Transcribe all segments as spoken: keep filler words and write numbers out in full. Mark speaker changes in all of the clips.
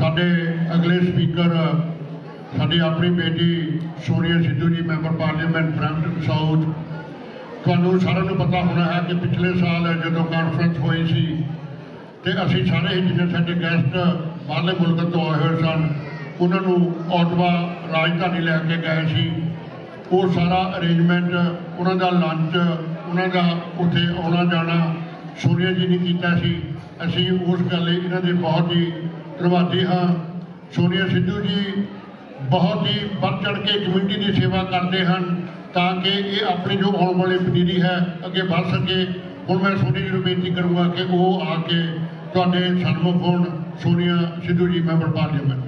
Speaker 1: साडे अगले स्पीकर साडी अपनी बेटी Sonia Sidhu ji member parliament Brampton south. तुहानूं सारिਆਂ ਨੂੰ पता होना है कि पिछले साल जो कॉन्फ्रेंस हुई सी तो असी सारे ही जिन्हें साडे गैसट बाहरले मुल्क तो आए हुए सन उन्होंने ओटवा राजधानी लैके गए सी। वो सारा अरेंजमेंट उन्हों का लंच उन्हों का उत्थे आना जाना सोनिया जी ने किया सी। असी उस गल इन्हों के बहुत ही धन्यवादी हाँ। सोनिया सिद्धू जी बहुत ही बढ़ चढ़ के कम्यूनिटी की सेवा करते हैं ताकि ये अपनी जो आने वाली पनीरी है अगे बढ़ सके। हुण मैं सोनिया जी को बेनती करूँगा कि वो आके तुहाडे सन्मुख होण। Sonia Sidhu ji member parliament.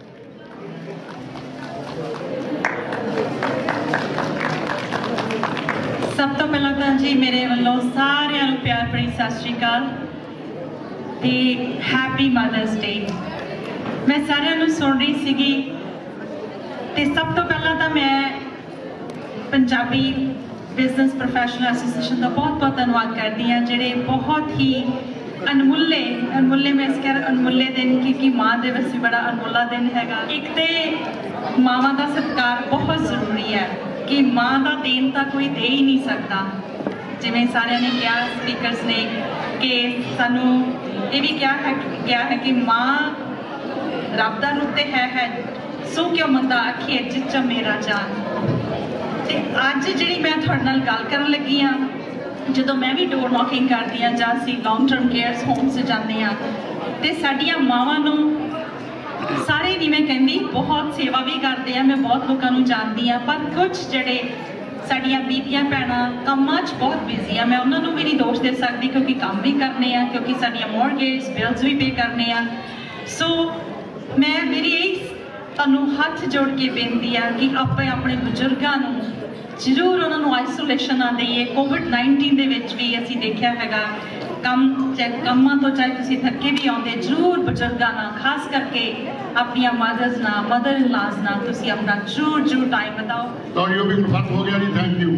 Speaker 2: सब तो पहला तो जी मेरे वालों सारिਆਂ ਨੂੰ प्यार भरी सत श्री अकाल ते हैप्पी मदर्स डे। मैं सारिਆਂ ਨੂੰ सुन रही सीगी ते सब तो पहला तो मैं पंजाबी बिजनेस प्रोफैशनल एसोसीएशन का बहुत बहुत धन्यवाद करती हाँ जिहड़े बहुत ही अनमुल्ले अनमुल्ले मैं इस कह अनमुल्ले दिन क्योंकि माँ दिवस भी बड़ा अनमुल्ला दिन हैगा। एक तो मावां का सत्कार बहुत ज़रूरी है कि माँ का देन तो कोई दे ही नहीं सकता। जिवें सारिਆਂ ने कहा स्पीकर्स ने कि सानू ये भी क्या है क्या है कि माँ रब दा रूप ते है है सो क्यों मंदा आखिए जिच मेरा जान। ते अज जिहड़ी मैं तुहाडे नाल गल करन लगी हाँ जदों मैं भी डोर नॉकिंग करदी हाँ जां असीं लॉन्ग टर्म केयर होम्स जांदे हाँ ते साडीआं मावां नूं सारे नहीं मैं कहती बहुत सेवा भी करते हैं। मैं बहुत लोगों को जानती हाँ पर कुछ जड़े साड़ियाँ बीबियां भैनां कामां च बहुत बिजी हैं। मैं उन्होंने भी नहीं दोष दे सकती क्योंकि काम भी करने हैं क्योंकि साड़ियाँ मॉर्गेज बिल्स भी पे करने हैं। सो मैं मेरी यही तुहानूं हथ जोड़ के बेनती है कि आप अपने बजुर्गों जरूर उन्होंने आइसोलेशन ना दईए। कोविड नाइनटीन दे विच भी असीं देखिया हैगा कम चाहे कामां तो चाहे तुसीं थके भी आउंदे जरूर बजुर्गों ना खास करके अपनियां मदर्स ना मदर इन लॉज ना तुसीं अपना जरूर जरूर टाइम बताओ।
Speaker 1: तो यो भी कन्फर्म हो गया जी। Thank you.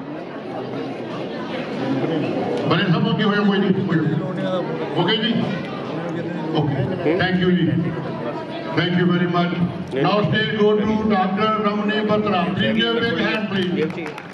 Speaker 1: बड़े सब ओके होया कोई नहीं ओके जी ओके थैंक यू जी thank you very much. Now stage go to doctor Ramani Batra. Please give a big hand please।